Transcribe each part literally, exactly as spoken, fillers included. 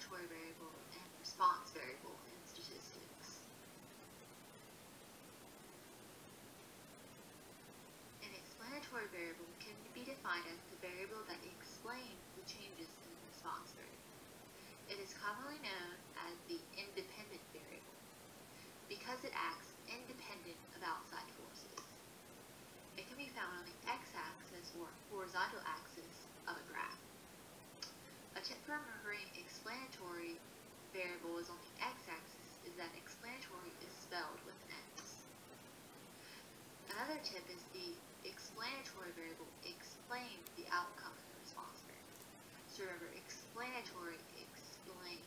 explanatory variable and response variable in statistics. An explanatory variable can be defined as the variable that explains the changes in the response variable. It is commonly known as the independent variable because it acts independent of outside forces. It can be found on the x-axis or horizontal axis of a graph. A tip for remembering explanatory variable is on the x-axis is that explanatory is spelled with an X. Another tip is the explanatory variable explains the outcome of the response variable. So remember, explanatory explains.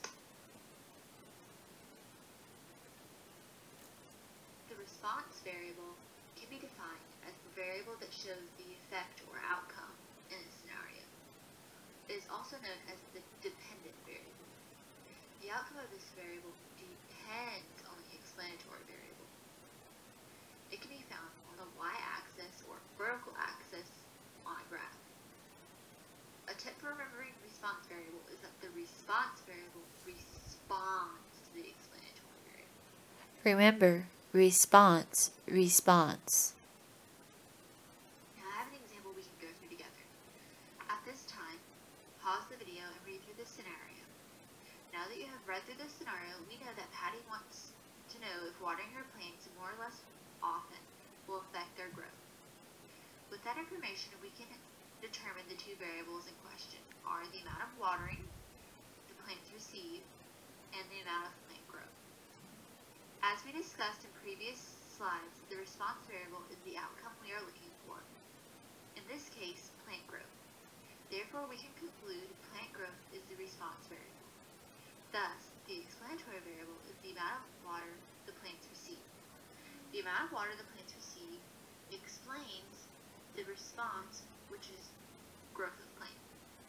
The response variable can be defined as the variable that shows the effect or outcome in a scenario. It is also known as the dependent variable. The outcome of this variable depends on the explanatory variable. It can be found on the y-axis or vertical axis on a graph. A tip for remembering response variable is that the response variable responds to the explanatory variable. Remember, response, response. Now I have an example we can go through together. At this time, pause the video and read through the scenario. Now that you have read through the scenario, we know that Patty wants to know if watering her plants more or less often will affect their growth. With that information, we can determine the two variables in question are the amount of watering the plants receive and the amount of plant growth. As we discussed in previous slides, the response variable is the outcome we are looking for. In this case, plant growth. Therefore, we can conclude plant growth is the response variable. Thus, the explanatory variable is the amount of water the plants receive. The amount of water the plants receive explains the response, which is growth of plant.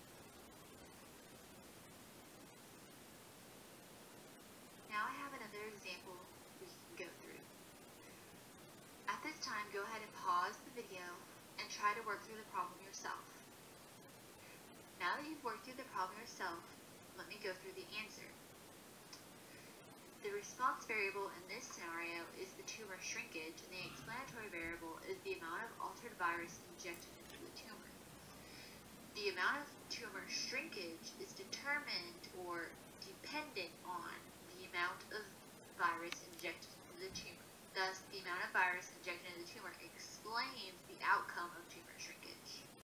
Now I have another example we can go through. At this time, go ahead and pause the video and try to work through the problem yourself. Now that you've worked through the problem yourself, let me go through the answer. The response variable in this scenario is the tumor shrinkage, and the explanatory variable is the amount of altered virus injected into the tumor. The amount of tumor shrinkage is determined or dependent on the amount of virus injected into the tumor. Thus, the amount of virus injected into the tumor explains the outcome of